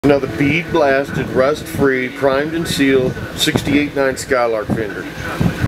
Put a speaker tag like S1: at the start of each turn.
S1: Another bead blasted, rust free, primed and sealed 68.9 Skylark Fender.